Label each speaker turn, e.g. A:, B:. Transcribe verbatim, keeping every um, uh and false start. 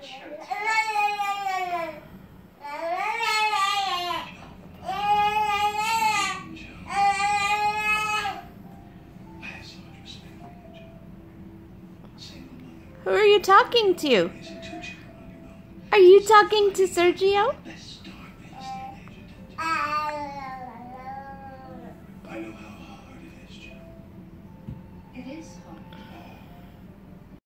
A: shirt.
B: Who are you talking to? Are you talking to Sergio?
A: It is hard.